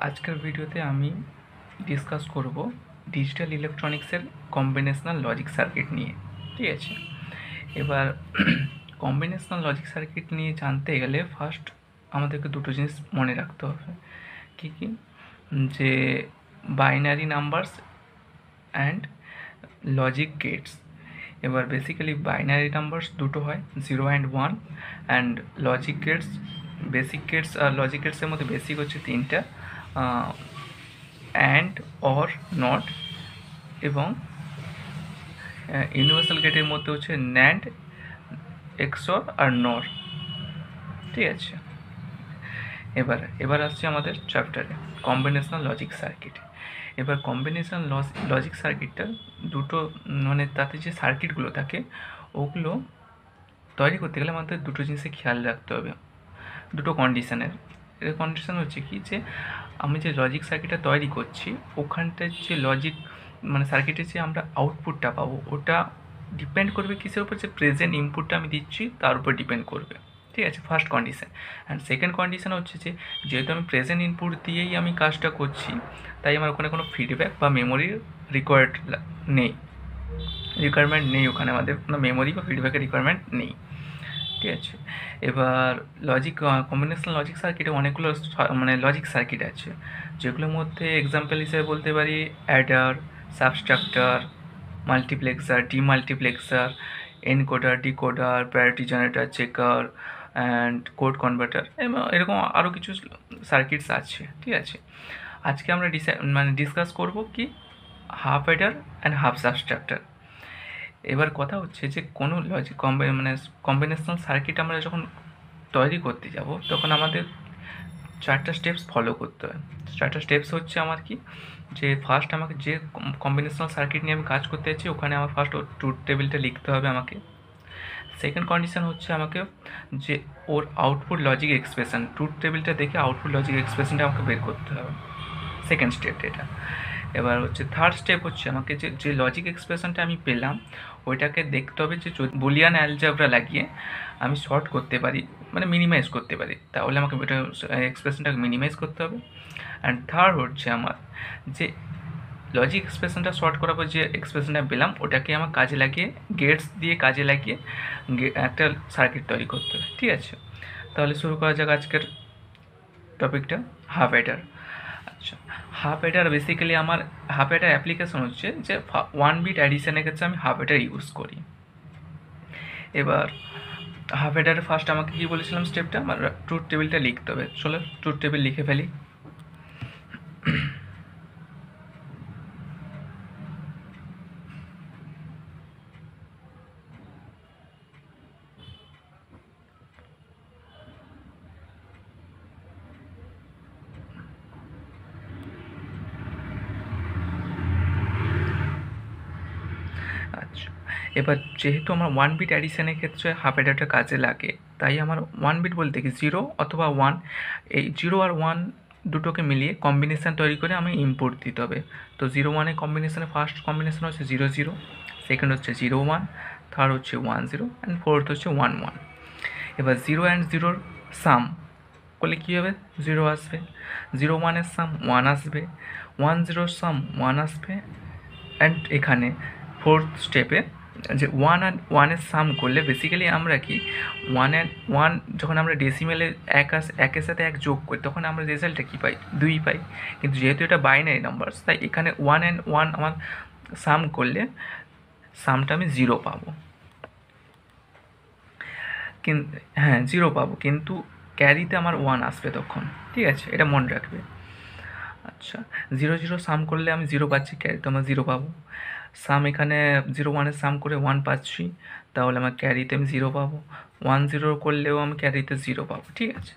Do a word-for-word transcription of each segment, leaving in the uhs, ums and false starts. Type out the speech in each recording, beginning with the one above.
আজকের ভিডিওতে আমি ডিসকাস করব ডিজিটাল ইলেকট্রনিক্সের কম্বিনেশনাল লজিক সার্কিট নিয়ে। ঠিক আছে, এবার কম্বিনেশনাল লজিক সার্কিট নিয়ে জানতে গেলে ফার্স্ট আমাদেরকে দুটো জিনিস মনে রাখতে হবে। কী কী? যে binary numbers and logic gates. এবার বেসিক্যালি বাইনারি নাম্বারস দুটো হয়, zero and one, and logic gates basic gates আর লজিক গেটসের মধ্যে বেসিক হচ্ছে তিনটা, অ্যান্ড, অর, নট, এবং ইউনিভার্সাল গেটের মধ্যে হচ্ছে ন্যান্ড, এক্সর আর নর। ঠিক আছে, এবার এবার আসছে আমাদের চ্যাপ্টারে কম্বিনেশনাল লজিক সার্কিট। এবার কম্বিনেশনাল লজিক সার্কিটটা দুটো, মানে তাতে যে সার্কিটগুলো থাকে ওগুলো তৈরি করতে গেলে আমাদের দুটো জিনিসে খেয়াল রাখতে হবে, দুটো কন্ডিশনের। এর কন্ডিশন হচ্ছে কি, যে আমি যে লজিক সার্কিটটা তৈরি করছি ওখানটার যে লজিক মানে সার্কিটের যে আমরা আউটপুটটা পাবো ওটা ডিপেন্ড করবে কিসের উপর, যে প্রেজেন্ট ইনপুটটা আমি দিচ্ছি তার উপর ডিপেন্ড করবে। ঠিক আছে, first condition. And second condition হচ্ছে যে যেহেতু আমি প্রেজেন্ট ইনপুট দিয়েই আমি কাজটা করছি, তাই আমার ওখানে কোনো ফিডব্যাক বা মেমোরির রিকোয়ার্ড নেই রিকোয়ারমেন্ট নেই ওখানে আমাদের কোনো মেমোরি বা ফিডব্যাকের রিকোয়ারমেন্ট নেই। ঠিক আছে, এবার লজিক কম্বিনেশনাল লজিক সার্কিটে অনেকগুলো মানে লজিক সার্কিট আছে, যেগুলোর মধ্যে এক্সাম্পল হিসেবে বলতে পারি adder, subtractor, multiplexer, demultiplexer, encoder, decoder, priority generator, checker and code converter, এবং এরকম আরও কিছু সার্কিটস আছে। ঠিক আছে, আজকে আমরা ডিসাই মানে ডিসকাস করব কি half adder and half subtractor. এবার কথা হচ্ছে যে কোনো লজিক কম্বি মানে কম্বিনেশনাল সার্কিট আমরা যখন তৈরি করতে যাব তখন আমাদের চারটা স্টেপস ফলো করতে হয়। চারটা স্টেপস হচ্ছে আমার কি, যে ফার্স্ট আমাকে যে কম্বিনেশনাল সার্কিট নিয়ে আমি কাজ করতে যাচ্ছি ওখানে আমার ফার্স্ট ওর ট্রুথ টেবিলটা লিখতে হবে আমাকে। সেকেন্ড কন্ডিশন হচ্ছে আমাকে যে ওর আউটপুট লজিক এক্সপ্রেশন, ট্রুথ টেবিলটা দেখে আউটপুট লজিক এক্সপ্রেশনটা আমাকে বের করতে হবে, সেকেন্ড স্টেপ এটা। এবার হচ্ছে থার্ড স্টেপ হচ্ছে আমাকে যে যে লজিক এক্সপ্রেশনটা আমি পেলাম ওইটাকে দেখতে হবে যে বুলিয়ান অ্যালজেব্রা লাগিয়ে আমি শর্ট করতে পারি, মানে মিনিমাইজ করতে পারি, তাহলে আমাকে ওইটা এক্সপ্রেশনটাকে মিনিমাইজ করতে হবে। অ্যান্ড থার্ড হচ্ছে আমার যে লজিক এক্সপ্রেশনটা শর্ট করার পর যে এক্সপ্রেশনটা পেলাম ওটাকে আমার কাজে লাগিয়ে গেটস দিয়ে কাজে লাগিয়ে একটা সার্কিট তৈরি করতে হবে। ঠিক আছে, তাহলে শুরু করা যাক আজকের টপিকটা, হাফ অ্যাডার। আচ্ছা, হাফ অ্যাডার বেসিক্যালি আমার হাফ অ্যাডার অ্যাপ্লিকেশন হচ্ছে যে ওয়ান বিট অ্যাডিশনের ক্ষেত্রে আমি হাফ অ্যাডার ইউজ করি। এবার হাফ অ্যাডারে ফার্স্ট আমাকে কী বলেছিলাম স্টেপটা, আমার ট্রুথ টেবিলটা লিখতে হবে। চলো ট্রুথ টেবিল লিখে ফেলি। আচ্ছা, এবার যেহেতু আমার ওয়ান বিট অ্যাডিশনের ক্ষেত্রে হাফ অ্যাডারটা কাজে লাগে, তাই আমার ওয়ান বিট বলতে কি জিরো অথবা ওয়ান, এই জিরো আর ওয়ান দুটোকে মিলিয়ে কম্বিনেশান তৈরি করে আমি ইনপুট দিতে হবে। তো জিরো ওয়ানের কম্বিনেশানে ফার্স্ট কম্বিনেশান হচ্ছে জিরো জিরো, সেকেন্ড হচ্ছে জিরো ওয়ান, থার্ড হচ্ছে ওয়ান জিরো, অ্যান্ড ফোর্থ হচ্ছে ওয়ান ওয়ান। এবার জিরো অ্যান্ড জিরোর সাম করলে কী হবে, জিরো আসবে, জিরো ওয়ানের সাম ওয়ান আসবে, ওয়ান জিরোর সাম ওয়ান আসবে, অ্যান্ড এখানে ফোর্থ স্টেপে যে ওয়ান অ্যান্ড ওয়ানের সাম করলে বেসিক্যালি আমরা কি ওয়ান অ্যান্ড ওয়ান যখন আমরা ডেসিমেলে এক আস একের সাথে এক যোগ করি তখন আমরা রেজাল্টটা কী পাই, দুই পাই। কিন্তু যেহেতু এটা বাইনারি নাম্বার, তাই এখানে ওয়ান অ্যান্ড ওয়ান আমার সাম করলে সামটা আমি জিরো পাবো, কিন্তু হ্যাঁ জিরো পাবো, কিন্তু ক্যারিতে আমার ওয়ান আসবে তখন। ঠিক আছে, এটা মনে রাখবে। আচ্ছা, জিরো জিরো সাম করলে আমি জিরো পাচ্ছি, ক্যারিতে আমার জিরো পাবো। সাম এখানে জিরো ওয়ানের সাম করে ওয়ান পাচ্ছি, তাহলে আমার ক্যারিতে আমি জিরো পাবো। ওয়ান জিরো করলেও আমি ক্যারিতে জিরো পাবো। ঠিক আছে,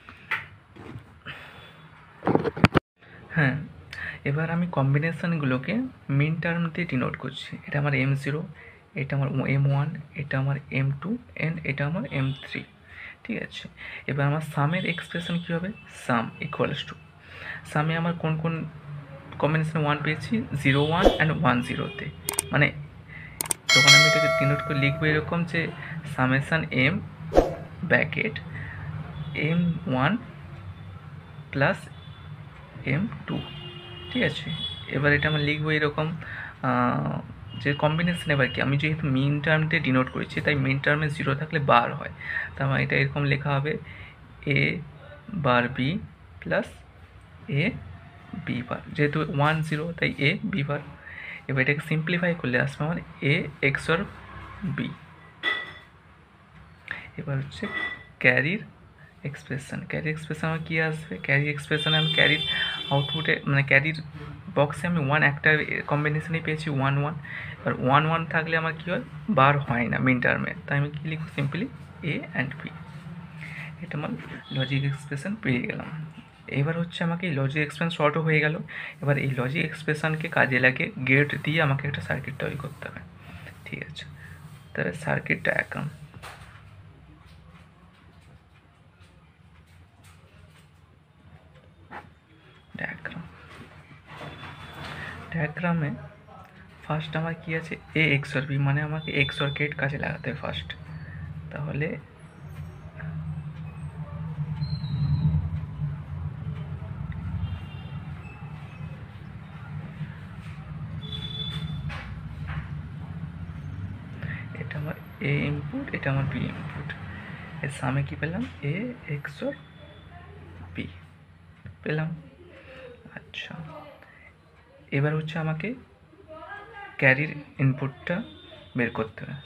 হ্যাঁ এবার আমি কম্বিনেশানগুলোকে মিন টার্ম দিয়ে ডিনোট করছি। এটা আমার এম জিরো, এটা আমার এম ওয়ান, এটা আমার এম টু, অ্যান্ড এটা আমার এম থ্রি। ঠিক আছে, এবার আমার সামের এক্সপ্রেশন কী হবে, সাম ইকুয়ালস টু, সামে আমার কোন কোন কম্বিনেশানে ওয়ান পেয়েছি, জিরো ওয়ান অ্যান্ড ওয়ান জিরোতে, মানে তখন আমি এটাকে ডিনোট করে লিখবো এরকম যে summation M bracket M one plus M two. ঠিক আছে, এবার এটা আমরা লিখবো এরকম যে কম্বিনেশন। এবার কি আমি যেহেতু মিন টার্ম দিয়ে ডিনোট করেছি তাই মিন টার্মে জিরো থাকলে বার হয়, তার মানে এটা এরকম লেখা হবে A bar B plus A B bar, যেহেতু ওয়ান জিরো তাই এ বি বার। এবার এটাকে সিম্পলিফাই করলে আসবে আমার এ এক্সর বি। এবার হচ্ছে ক্যারির এক্সপ্রেশন। ক্যারি এক্সপ্রেশন আমার কী আসবে, ক্যারি এক্সপ্রেশনে আমি ক্যারির আউটপুটে মানে ক্যারির বক্সে আমি ওয়ান একটা কম্বিনেশনেই পেয়েছি ওয়ান ওয়ান। এবার ওয়ান ওয়ান থাকলে আমার কী হয়, বার হয় না মিন টার্মে, তাই আমি কী লিখব, সিম্পলি এ অ্যান্ড বি। এটা আমার লজিক এক্সপ্রেশন পেয়ে গেলাম। এবার হচ্ছে আমাকে এই লজিক এক্সপ্রেশন শর্টও হয়ে গেল। এবার এই লজিক এক্সপ্রেশনকে কাজে লাগে গেট দিয়ে আমাকে একটা সার্কিট তৈরি করতে হবে। ঠিক আছে, তাহলে সার্কিট ডায়াগ্রাম। ডায়াগ্রাম ডায়াগ্রামে ফার্স্ট আমার কী আছে, এ এক্সর বি, মানে আমাকে এক্সর গেট কাজে লাগাতে হবে ফার্স্ট। তাহলে এটা আমার এ ইনপুট, এটা আমার বি ইনপুট, এর সামনে কী পেলাম, এ এক্সর বি পেলাম। আচ্ছা, এবার হচ্ছে আমাকে ক্যারির ইনপুটটা বের করতে হবে।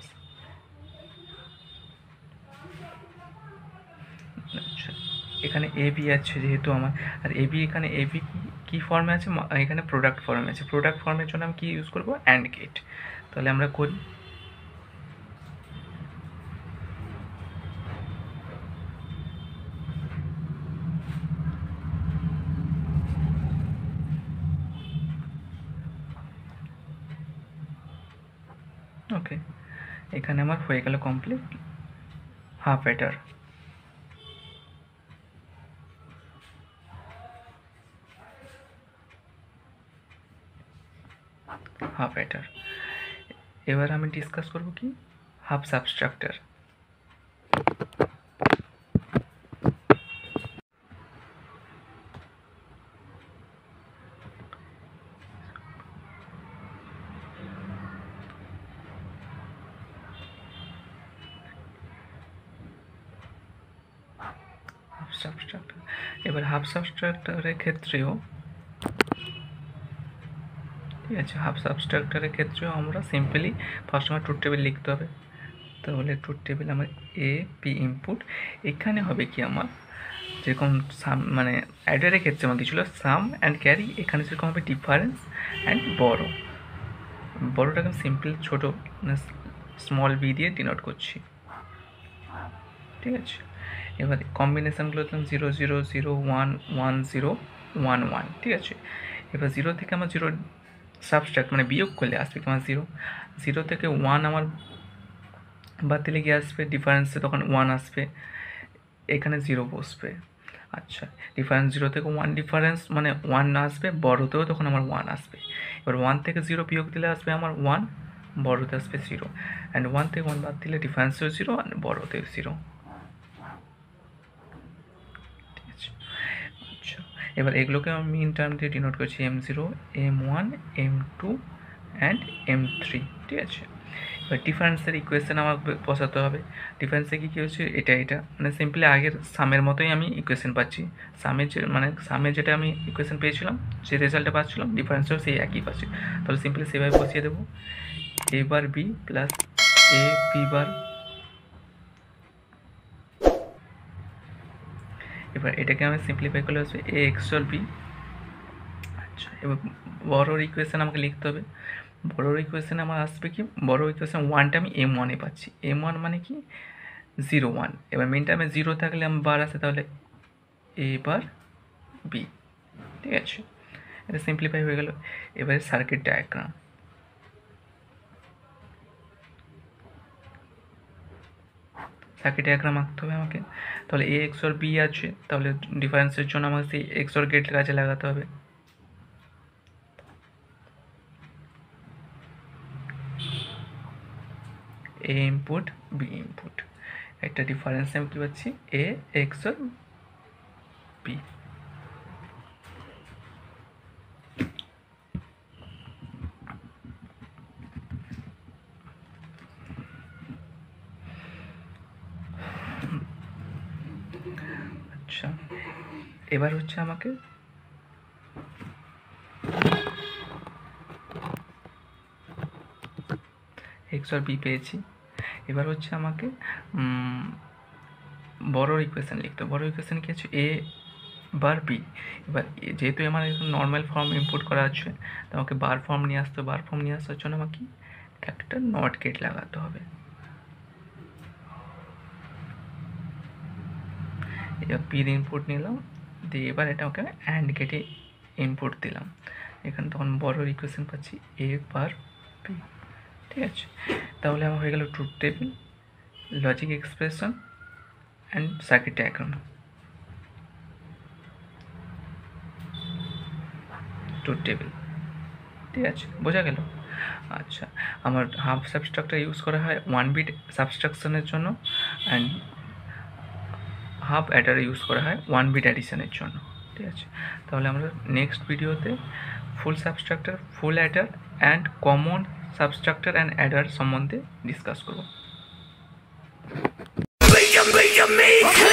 আচ্ছা, এখানে এ বি আছে যেহেতু আমার, আর এ বি এখানে এ বি কী ফর্মে আছে, এখানে প্রোডাক্ট ফর্মে আছে। প্রোডাক্ট ফর্মের জন্য আমি কী ইউজ করবো, অ্যান্ড গেট। তাহলে আমরা করি, ওকে, এখানে আমার হয়ে গেল complete half adder. Half adder. এবার আমি ডিসকাস করব কি, হাফ সাবস্ট্রাক্টর। হাফ সাবস্ট্রাক্টর, এবার হাফ সাবস্ট্রাক্টরের ক্ষেত্রেও ঠিক আছে, হাফ সাবস্ট্রাক্টরের ক্ষেত্রেও আমরা সিম্পলি ফার্স্ট আমার ট্রুথ টেবিল লিখতে হবে। তাহলে ট্রুথ টেবিল আমার এ পি ইনপুট, এখানে হবে কি আমার যেরকম সাম মানে অ্যাডারের ক্ষেত্রে আমার কিছু সাম অ্যান্ড ক্যারি, এখানে সেরকম হবে ডিফারেন্স অ্যান্ড বড়। বড়টাকে আমি সিম্পল ছোটো স্মল বি দিয়ে ডিনোট করছি। ঠিক আছে, এবার কম্বিনেশানগুলো দিলাম zero zero zero one one zero one one. ঠিক আছে, এবার জিরো থেকে আমার জিরো সাবস্ট্রাক্ট মানে বিয়োগ করলে আসবে তোমার জিরো। জিরো থেকে ওয়ান আমার বাদ দিলে গিয়ে আসবে ডিফারেন্সে, তখন ওয়ান আসবে, এখানে জিরো বসবে। আচ্ছা, ডিফারেন্স জিরো থেকে ওয়ান ডিফারেন্স মানে ওয়ান না আসবে, বড়তেও তখন আমার ওয়ান আসবে। এবার ওয়ান থেকে জিরো বিয়োগ দিলে আসবে আমার ওয়ান, বড়তে আসবে জিরো, অ্যান্ড ওয়ান থেকে ওয়ান বাদ দিলে ডিফারেন্সেও জিরো অ্যান্ড বড়তেও জিরো। ঠিক আছে, আচ্ছা, এবার এগুলোকে আমি মিন টার্ম দিয়ে ডিনোট করছি M zero, M one, M two and M three. ঠিক আছে, এবার ডিফারেন্সের ইকুয়েশন আমার বসাতে হবে। ডিফারেন্সে কী কী হচ্ছে, এটা এটা মানে সিম্পলি আগের সামের মতোই আমি ইকুয়েশন পাচ্ছি। সামের যে মানে সামে যেটা আমি ইকুয়েশন পেয়েছিলাম, যে রেজাল্টটা পাচ্ছিলাম, ডিফারেন্সেও সেই একই পাচ্ছি। তাহলে সিম্পলি সেভাবে বসিয়ে দেবো, A bar B plus A B bar. এবার এটাকে আমি সিম্পলিফাই করলে আসবে এ এক্সর বি। আচ্ছা, এবার বড়োর ইকুয়েশন আমাকে লিখতে হবে। বড়োর ইকুয়েশানে আমার আসবে কি, বড় ইকুয়েশান ওয়ানটা আমি এম ওয়ানে পাচ্ছি, এম ওয়ান মানে কি জিরো ওয়ান। এবার মেন টার্মে জিরো থাকলে আমার বার আসে, তাহলে এ বার বি। ঠিক আছে, এটা সিম্পলিফাই হয়ে গেল। এবারে সার্কিট ডায়াগ্রাম। সার্কিট ডায়াগ্রাম আঁকতে হবে আমাকে। তাহলে এ এক্সর বি আছে, তাহলে ডিফারেন্সের জন্য আমাকে সেই এক্সর গেট কাজে লাগাতে হবে। এ ইনপুট বি ইনপুট, একটা ডিফারেন্স আমি কী পাচ্ছি, এ এক্সর বি। আচ্ছা, এবার হচ্ছে আমাকে এক্স আর বি পেয়েছি। এবার হচ্ছে আমাকে বড় ইকুয়েশন লিখতে হবে। বড় ইকুয়েশন কি আছে, এ বার বি। এবার যেহেতু আমার এখন নর্মাল ফর্ম ইনপুট করা আছে, তো আমাকে বার ফর্ম নিয়ে আসতে হবে। বার ফর্ম নিয়ে আসার জন্য আমাকে একটা নট গেট লাগাতে হবে। এবার পির ইনপুট নিলাম, দিয়ে এবার এটা ওকে অ্যান্ড গেটে ইনপুট দিলাম। এখানে তখন বড় ইকুয়েশন পাচ্ছি এ বার বি। ঠিক আছে, তাহলে আমার হয়ে গেল truth table, logic expression and circuit diagram. Truth table, ঠিক আছে, বোঝা গেল। আচ্ছা, আমার হাফ সাবস্ট্রাকচার ইউজ করা হয় ওয়ান বিট সাবস্ট্রাকশনের জন্য, অ্যান্ড হাফ অ্যাডার ইউজ করা হয় ওয়ান বিট অ্যাডিশনের জন্য। ঠিক আছে, তাহলে আমরা নেক্সট ভিডিওতে full subtractor, full adder and common subtractor and adder সম্বন্ধে ডিসকাস করব।